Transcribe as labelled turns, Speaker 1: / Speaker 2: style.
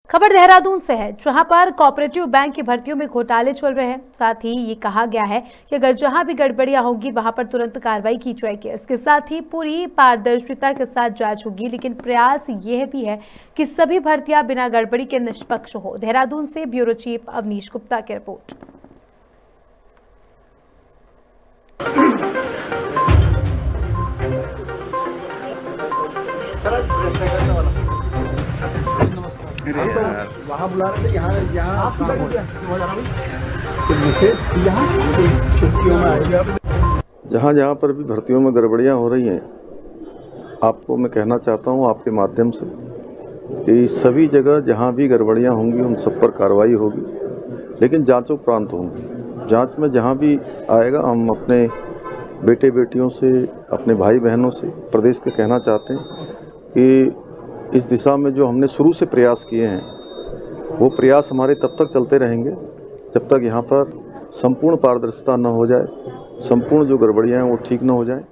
Speaker 1: खबर देहरादून से है, जहां पर कोऑपरेटिव बैंक की भर्तियों में घोटाले चल रहे हैं। साथ ही ये कहा गया है कि अगर जहां भी गड़बड़ियां होंगी वहां पर तुरंत कार्रवाई की जाएगी। इसके साथ ही पूरी पारदर्शिता के साथ जांच होगी, लेकिन प्रयास यह भी है कि सभी भर्तियां बिना गड़बड़ी के निष्पक्ष हो। देहरादून से ब्यूरो चीफ अवनीश गुप्ता की रिपोर्ट।
Speaker 2: वहाँ बुला रहे थे, यहाँ विशेष छुट्टियों में आएगा।
Speaker 3: जहाँ पर भी भर्तियों में गड़बड़ियाँ हो रही हैं, आपको मैं कहना चाहता हूँ आपके माध्यम से कि सभी जगह जहाँ भी गड़बड़ियाँ होंगी उन सब पर कार्रवाई होगी, लेकिन जांचोपरांत होंगी। जांच में जहाँ भी आएगा हम अपने बेटे बेटियों से, अपने भाई बहनों से प्रदेश के कहना चाहते हैं कि इस दिशा में जो हमने शुरू से प्रयास किए हैं वो प्रयास हमारे तब तक चलते रहेंगे जब तक यहाँ पर संपूर्ण पारदर्शिता न हो जाए, संपूर्ण जो गड़बड़ियाँ हैं वो ठीक न हो जाए।